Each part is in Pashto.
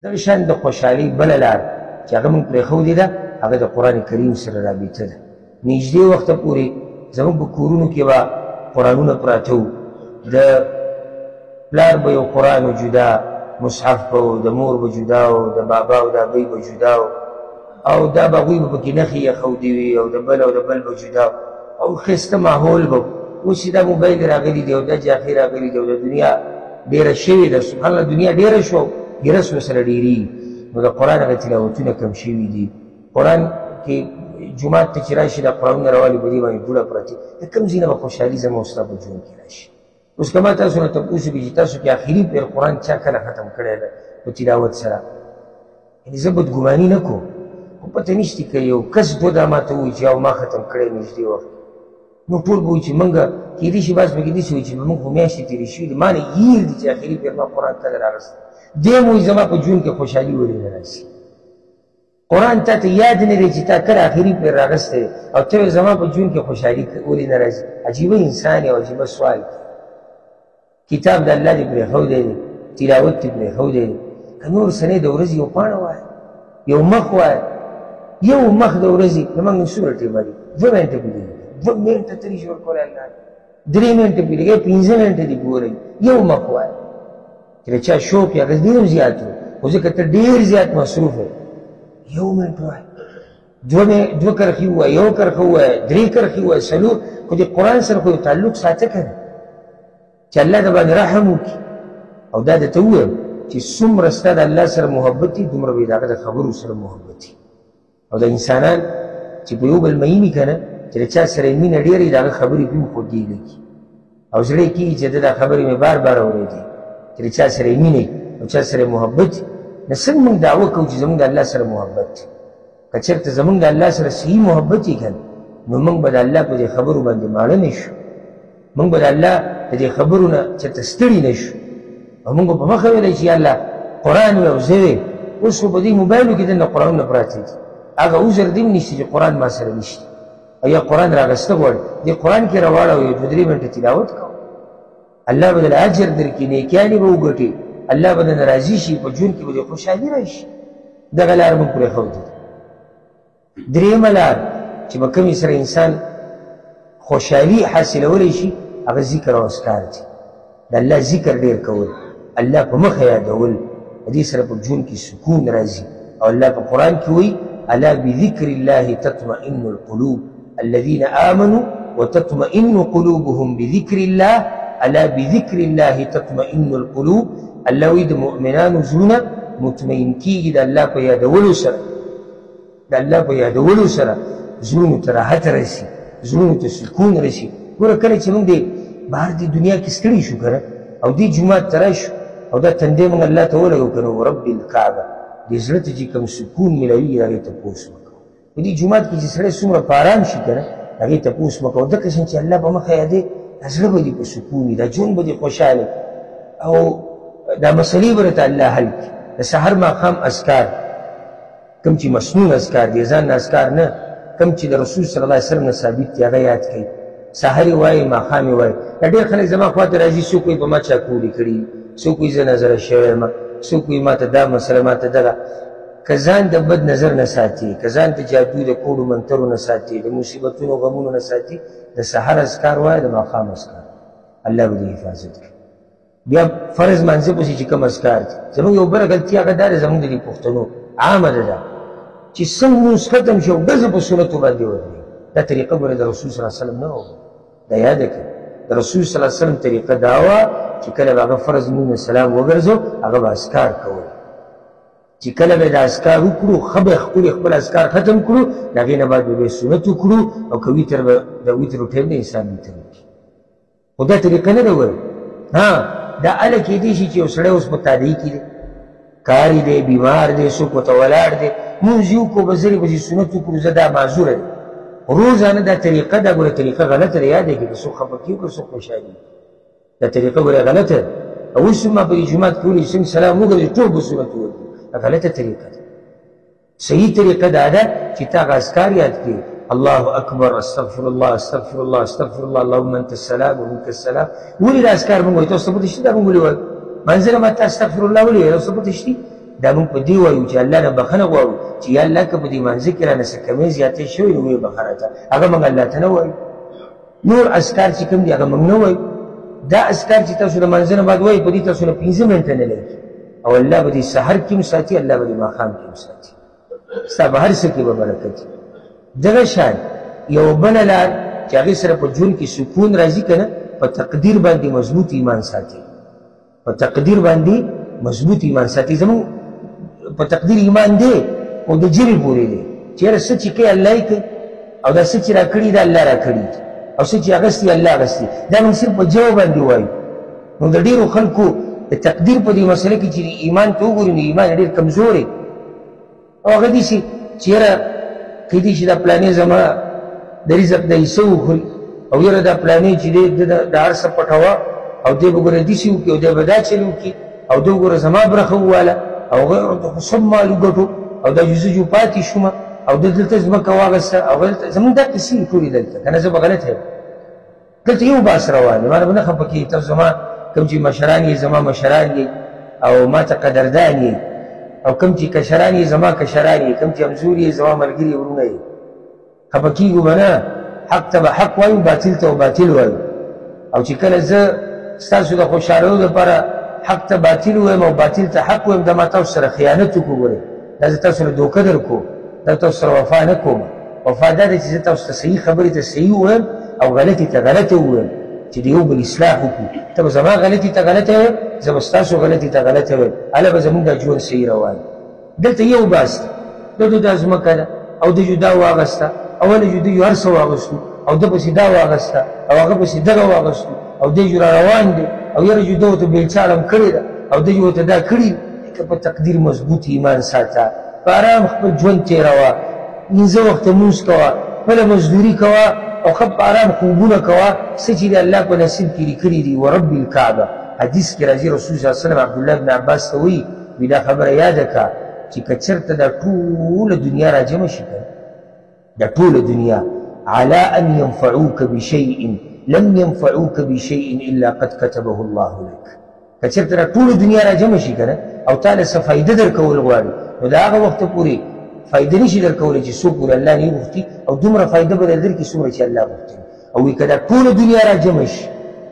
دغه شان د خوشحالۍ بله لار چې هغه موږ پرېښودې ده هغه د قرآن کریم سره رابطه ده. نږدې وخته پورې زموږ په کورونو کې به قرآنونه پراته وو، د پلار به یو قرآن و جدا، مصحف به و، د مور به جدا و، د بابا او د ابۍ به جدا و، او دا به هغوی به پکې نښې ایښودې وي، او د بل او د بل به جدا او ښایسته ماحول به. اوس چې دا موبایل راغلی دی او دا جاخې راغلی دی او د دنیا ډېره شوې ده، سبحان الله دنیا ډېره شوه، ګیرس ورسره ډېرېږي، نو د قرآن هغه تلاوتونه کم شوي دي. قرآن کې جومات ته چې راشي دا قرآنونه راوالي په دې باندې ډوډه پرتې، د کوم ځای نه به خوشحالي زما او ستا په ژوند کې راشي. اوس که ما تاسو نه تپوس وکړي چې تاسو کې آخري پیر قرآن چا کله ختم کړی ده په تلاوت سره، یعنې زه بدګماني نه کوم، خو پته نشته که یو کس دا ما ته ووایي چې او ما ختم کړی نږدې وخت، نو ټول به وایي چې موږ کېدای شي بعض پکې داسې وایي چې موږ خو میاشتې تېرې شوي دي، ما نه هېر دي چې آخري پیر ما قرآن کله راغستی. دی م وایي زما په ژوند کې خوشحالي ولې نه راشي؟ قرآن تا ته یاد نه دی چې تا کله آخري پیر راغستی دی او ته وایې زما په ژوند کې خوشحالي ولې نه راځي؟ عجیبه انسان یې او عجیبه سوال دی. کتاب د الله دې پرېښودی دی، تلاوت دې پرېښودی دی، که نور څه نه د ورځې یو پاڼه وایه، یو مخ وایه، یو مخ د ورځې زموږ نن څومره ټیمه دي؟ 2 منټه پې لګي، 2 منټه ته نشي ورکولی الله، 3 منټه پې لګي، 15 منټه دې ګورئ، یو مخ وایه. چې د چا شوق یا هغه ډېر زیات و، خو ځکه ته ډېر زیات مصروف یې، 1 منټ وایه، 2 کرښې ووایه، 1 کرښه ووایه، 3 کرښې ووایه، 4، خو د قرآن سره خو یو تعلق ساته که نه چې الله د باندې رحم وکړي. او دا درته ووایم چې څومره ستا د الله سره محبت دي دومره به یې د هغه د خبرو سره محبت دي. او د انسانان چې په یو بل مینې که نه چې د چا سره یې مینه ډېره وي د هغه خبرې پې خوږې لګي او زړه یې کېږي چې دا خبرې مې بار بار اورېدې، چې د چا سره یې مینه او چا سره یې محبت وي. نو څنګه موږ دعوه کوو چې زموږ د الله سره محبت دی؟ که چېرته زموږ د الله سره صحیح محبت وي که نو موږ به د الله په دې خبرو باندې ماړه نه شو، موږ به د الله د دې خبرو نه چېرته ستړي نه شو، او موږ به په مخه ویلی چې یا الله قرآن وی او زه وی. اوس خو په دې موبایلو کې دنه قرآنونه پراته دي، هغه عذر دې هم نشته چې قرآن ما سره نشته او یا قرآن راغسته غواړي، دې قرآن کې راواړه او یو 2-3 منټه تلاوت کوه، الله به درله اجر درکړي، نیکیانې به وګټې، الله به درنه راضي شي، په ژوند کې به دې خوشحالي راشي. دغه لار موږ پرېښودې ده. درېیمه لار چې به کومې سره انسان خوشحالي حاصلولی شي هغه ذکر او اذکار دي. د الله ذکر ډېر کول، الله په مخه یادول، د دې سره په ژوند کې سکون راځي. او الله په قرآن کې وایي الا بذکر الله تطمئن القلوب الذين آمنوا وتطمئن قلوبهم بذکر الله الا بذکر الله تطمئن القلوب. الله وایي د مؤمنانو زړونه مطمئن کېږي د الله په یادولو سره، د الله په یادولو سره زړونو ته راحت رسي، زړونو ته سکون رسي. ګوره کله چې موږ د بهر د دنیا کې ستړي شو که نه او دې جومات ته راشو او دا تندی موږ الله ته ولګو که نه ورب الکعبه دې زړه ته چې کوم سکون میلاویږي د هغې تپوس مه کوو. په دې جومات کې چې سړی څومره په ارام شي که نه هغې تپوس مه کوو. دقه شان چې الله په مخه یادې دا زړه به دې په سکون وي، دا ژوند به دې خوشحاله او دا مسلې به درته الله حل کړي. د سحر ماښام اذکار کوم چې مسنون اذکار دي، ځان نه اذکار نه، کوم چې د رسول صلی الله علیه وسلم نه ثابت دي هغه یاد کړئ. سحر یې وایي، ماښام یې وایي. دا ډېر خلک زما خوا ته راځي، څوک وایي په ما چا کوډې کړي، څوک وایي زه نظره شوی یم، څوک وایي ما ته دا مسله ما ته دغه. که ځان د بد نظر نه ساتي، که ځان ته جادو د کوډو منترو نه ساتي، د مصیبتونو غمونو نه ساتي، د سحر اذکار وایه، د ماښام اذکار، الله به دې حفاظت کړي. بیا فرض مانځه پسې چې کوم اذکار دي، زموږ یو بله غلطي هغه دا ده زموږ د دې پښتنو عامه ده دا چې څنګه لمونځ ختم شي او ډزه په سنتو باندې ودرېږي. دا طریقه ګوره د رسول صلی الله علیه وسلم نه وه، دا یاده کړه. د رسول صلی الله علیه وسلم طریقه دا وه چې کله به هغه فرض لمونځ سلام وګرځو هغه به اذکار کول، چې کله به د اذکار وکړو ښه به ښکلي خپل اذکار ختم کړو، د هغې نه بعد به بیا سنت وکړو او که ویتر به د ویترو ټایم د انسان ویتر وکړي. خو دا طریقه نه ده ګوره. ها دا هله کېدای شي چې یو سړی اوس په تادۍ کې دی، کاری دی، بیمار دی، څوک ورته ولاړ دی، مونځ یې وکړو به زرې بجې سنت وکړو، زه دا معذوره دی. روزانه دا طریقه ده ګوره، طریقه غلطه ده، یاد کړه. څوک خفه کېږي که څوک خوشحالي، دا طریقه ګوره غلطه ده. او اوس ما په دې جومات کې ولې څنګه سلام وګرځي ټول به سنت وکړو، دا غلطه طریقه ده. صحیح طریقه دا ده چې تا هغه اذکار یاد کړي، الله اکبر، استغفر الله، استغفر الله، استغفر الله، اللهم انت السلام ومنك السلام. ولې دا اذکار موږ وایو؟ تاسو ته پته شته دا موږ ولې وایو؟ منځله ما ته استغفر الله ولې وایو؟ تاسو ته پته شته؟ دا موږ په دې وایو چې الله نه بخښنه غواړو چې یا الله که په دې مانځه کې رانه څه کمۍ زیاتې شوې نو ویې بخښه راته هغه موږ الله ته نه وایو نور اذکار چې کوم دي هغه موږ نه وایو دا اذکار چې تاسو د مانځه نه بعد وایي په دې تاسو نه 15 منټه نه لګي او الله به دې سحر کې هم ساتي الله به دې ماښام کې هم ساتي ستا به هر څه کې به برکت وي دغه شان یو بله لار چې هغې سره په ژوند کې سکون راځي که نه په تقدیر باندې مضبوط ایمان ساتي په تقدیر باندې مضبوط ایمان ساتي زموږ په تقدیر ایمان دی او د جرې پورې دی چې یاره څه چې کوي الله یې کوي او دا څه چې را کړي دا الله را کړي او څه چې اغستي الله اغستي دا موږ صرف په ژبه باندې وایو نو د ډېرو خلکو د تقدیر په دې مسله کې چې ایمان ته وګوري نو ایمان ډېر کمزوری او هغه داسې چې یاره کیدای شي دا پلانې زما د رزق د حصه وخوري او یاره دا پلانې چې دی د هر څه پټوه او دی به ګوره داسې وکړي او دی به دا چل وکړي او دی ګوره زما برخه وواله او هغه سم مال وګټو او دا جزو جو پاتې شومه او دلته ځمکه واغسته او زمونږ دا کیسې ټولې دلته که نه زه به غلط یم دلته یو بحث روان دی مانه به نه خفه کېږي تاسو زما کوم چې مشران یې زما مشران یې او ما ته قدردان یې او کوم چې کشران یې زما کشران یې کوم چې همزور یې زما ملګري ورونه یې خفه کېږو به نه حق ته به حق وایو باطل ته باطل وایو او چې کله زه ستاسو د خوشحالولو دپاره حق ته باطل وایم او باطل ته حق وایم دا ما تاسو سره خیانت وکړو ګورئ دا زه تاسو سره دوکه در کوم دا تاسو سره وفا نه کوم وفا دا دی چې زه تاسو ته صحیح خبرې ته صحیح ووایم او غلطې ته غلطه ووایم چې د یو بل اصلاح وکړو ته به زما غلطي ته غلطه وایم زه به ستاسو غلطي ته غلطه وایم هله به زمونږ دا ژوند صحیح روان دلته یو باس دی د دا ځمکه ده او د جو دا واغسته اوله جو دوی هر څه واغستو او ده پسې دا واغسته او هغه پسې دغه واغستو او دی جو را روان دی او یاره جو ده ورته بیلچالم کړې ده او دی جو ورته دا کړي که په تقدیر مضبوط ایمان ساته په ارام خپل ژوند تېروه 15 وخته لمونځ کوه خپله مزدوري کوه او ښه په ارام خوبونه کوه څه چې د الله په نصیب کې لیکلي دي ورب الکعبه حدیث کې راځي رسول صلی الله علیه وسلم عبدالله بن عباس ته وایي وي دا خبره یاده کړه چې که چېرته دا ټوله دنیا راجمع شي که دا ټوله دنیا على أن ينفعوك بشيء لم ينفعوك بشيء إلا قد كتبه الله لك کچرته دا ټوله دنیا راجمع شي که نه او تا له څه فایده در کول غواړي نو د هغه وخته پورې فایده نشي در کولی چې څوک پورې الله نه غوښتي او دومره فایده به در کړي څومره چې الله غوښتي او وایي که دا ټوله دنیا راجمع شي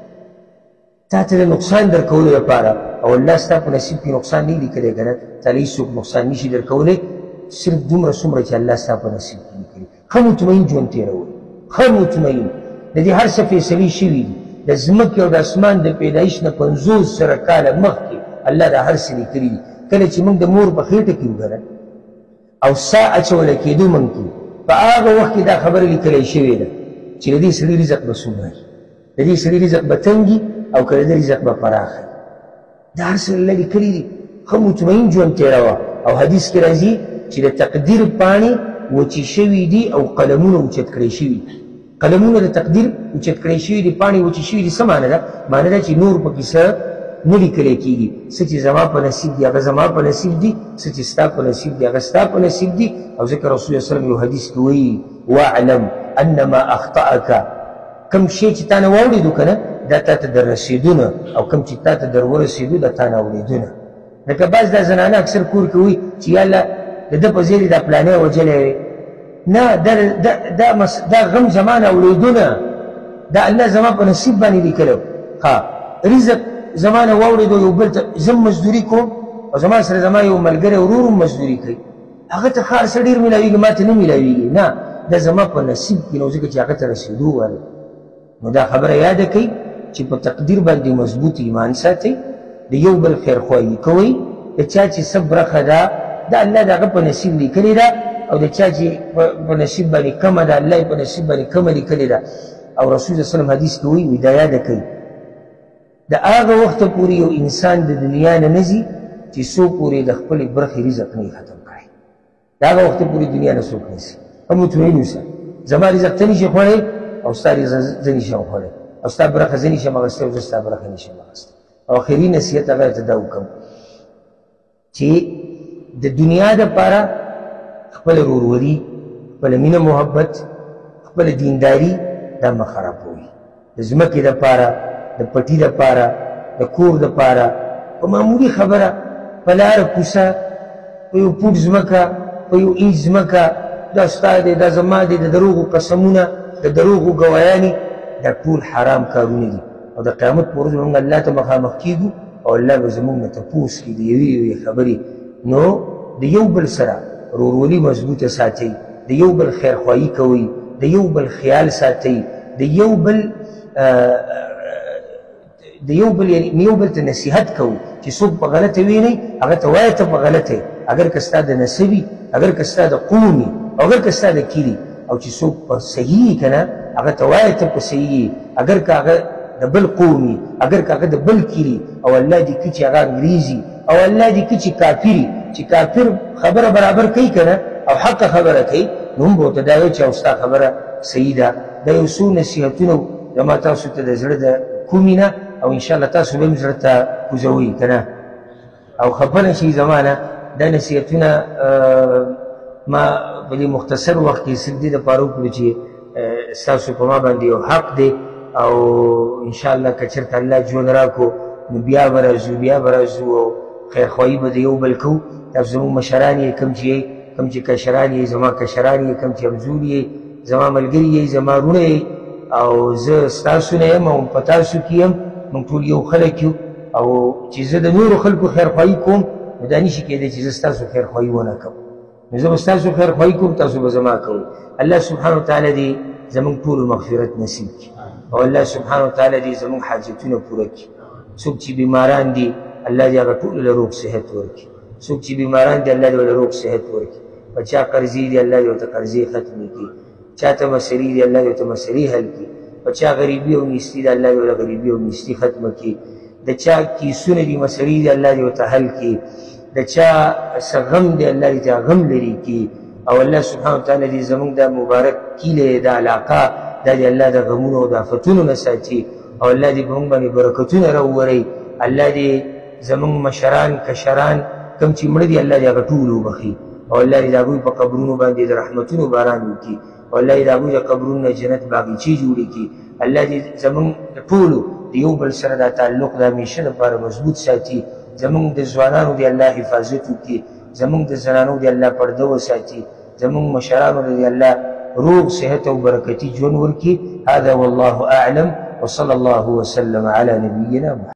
تا ته د نقصان در کولو لپاره او الله ستا په نصیب کې نقصان نه لیکلی که نه تا له هېڅوک نقصان نشي در کولی صرف دومره څومره چې الله ستا په نصیب کې لیکلي ښه مطمئن ژوند تېروئ ښه مطمئن د دې هر څه فیصلې شوي دي د ځمکې او د اسمان د پیدایش نه 50 زره کاله مخکې الله دا هر څه لیکلي دي کله چې موږ د مور په خېټه کې وګره او ساه اچولی کېدو موږ کې په هغه وخت کې دا خبره لیکلی شوې ده چې د دې سړي رزق به څومره وي د دې سړي رزق به تنګي او که د ده رزق به پراخه دا هر څه الله لیکلي دي ښه مطمئن ژوند تېروه او حدیث کې راځي چې د تقدیر پاڼې وچې شوي دي او قلمونه اوچت کړی شوي قلمونه د تقدیر اوچت کړی شوي دي پاڼې وچې شوي دي څه معنی ده معنی ده چې نور پکې څه نه لیکلی کېږي څه چې زما په نصیب دي هغه زما په نصیب دي څه چې ستا په نصیب دي هغه ستا په نصیب دي او ځکه رسول الله وسلم یو حدیث کې وایي واعلم انما اخطأک کوم شی چې تا نه واورېدو که نه دا تا ته در رسېدو نه او کوم چې تا ته در ورسېدو دا تا نه اورېدو نه لکه بعض دا زنانه اکثر کور کې وایي چې یاله د ده په ځای دا پلانې وجلی وې نه دا غم زما نه اورېدو نه دا الله زما په نصیب باندې لیکلی ها رزق زما نه واورېدو یو بل ته زه مزدوري کوم او زما سره زما یو ملګری ورور هم مزدوري کوي هغه ته ښه هر څه ډېر میلاوېږي ما ته نه میلاوېږي نه دا زما په نصیب کې نو ځکه چې هغه ته رسېدو وایي نو دا خبره یاده کوئ چې په تقدیر باندې مضبوط ایمان ساتئ د یو بل خیرخواهي کوئ د چا چې څه برخه ده دا الله د هغه په نصیب لیکلې ده او د چا چې په نصیب باندې کمه ده الله یې په نصیب باندې کمه لیکلې ده او رسول صلی وسلم حدیث کې وایي دا یاده کوئ د هغه وخته پورې یو انسان د دنیا نه نه ځي چې څو پورې د خپلې برخې رزق نه یې ختم کړی د هغه وخته پورې دنیا نه څوک نه ځي هم مطمئن اوسه زما رزق ته نشي خوړی او ستا رزق زه نشم خوړی او ستا برخه زه نشم اخیستی او زه ستا برخه نشم اخیستی او آخري نصیحت هغه ته دا وکړم چې د دنیا دپاره خپله ورورولي خپله مینه محبت خپله دینداري دا مه خرابوئ د ځمکې دپاره د پټي دپاره د کور دپاره په معمولي خبره په لاره کوڅه په یو پوټ ځمکه په یو اینچ ځمکه دا ستا دی دا زما دی د دروغو قسمونه د دروغو ګوایانې دا ټول حرام کارونه دي او د قیامت په ورځ به موږ الله ته مخامخ کېږو او الله به زموږ نه تپوس کړي د یوې یوې خبرې نو د یو بل سره ورورولي مضبوطه ساتئ د یو بل خیرخواهي کوئ د یو بل خیال ساتئ د یو بل ته نصیحت کوو چې څوک په غلطه وینئ هغه ته وایه ته په غلطه یې اگر که ستا د نسبي اگر که ستا د قومي او اگر که ستا د کلي او چې څوک په صحیح یې که نه هغه ته وایه ته په صحیح یې اگر که هغه د بل قومي اگر که هغه د بل کلي او الله دې کړي چې هغه انګریزي او الله دې کړي چې کافري چې کافر خبره برابر کوي که نه او حقه خبره کوي نو هم به ورته دا وایي چې او ستا خبره صحیح ده دا یو څو نصیحتونه زما تاسو ته د زړه د کومې نه او انشاءالله تاسو به هم زړه ته کوزوئ که نه او خفه نه شئ زما نه دا نصیحتونه ما په دې مختصر وخت کې صرف دې دپاره وکړو چې ستاسو په ما باندې یو حق دی او انشاءالله که چېرته الله ژوند راکړو نو بیا به راځو او خیرخواهي به د یو بل کوو تاسو زموږ مشران یې کوم چې کشران یې زما کشران یې کوم چې همزور یې زما ملګري یې زما وروڼه یې او زه ستاسو نه یم او په تاسو کې یم موږ ټول یو خلک یو او چې زه د نورو خلکو خیرخواهي کوم نو دا نشي کېدی چې زه ستاسو خیرخواهي ونه کوم نو زه به ستاسو خیرخواهي کوم تاسو به زما کوئ الله سبحانه وتعالی دې زموږ ټولو مغفرت نصیب کړي او الله سبحانه وتعالی دې زموږ حاجتونه پوره کړي څوک چې بیماران دي الله دې هغه ټولو له روغ صحت ورکړي څوک چې بیماران دي الله دې ورته روغ صحت ورکړي په چا قرضې دي الله دې ورته قرضې ختمې کړي چا ته مسلې دي الله دې ورته مسلې حل کړي په چا غریبي او نیستي دي الله دې ورته غریبي او نیستي ختمه کړي د چا کیسونه دي مسلې دي الله دې ورته حل کړي د چا څه غم دی الله دې ته غم لرې کړي او الله سبحانه وتعالی دې زموږ دا مبارک کیلې دا علاقه دا دې الله د غمونو او د آفتونو نه ساتي او الله دې په موږ باندې برکتونه راوورئ الله دې زموږ مشران کشران کوم چې مړه دي الله دې هغه ټول وبخي او الله دې د هغوی په قبرونو باندې د رحمتونو باران وکړي او الله دې د هغوی د قبرونو نه جنت باغچې جوړې کړي الله دې زموږ د ټولو د یو بل سره دا تعلق د همیشه لپاره مضبوط ساتي زموږ د ځوانانو دې الله حفاظت وکړي زموږ د زنانو دې الله پرده وساتي زموږ مشرانو دې الله روغ صحت او برکتي ژوند ورکړي هذا والله اعلم وصلى الله وسلم على نبينا محمد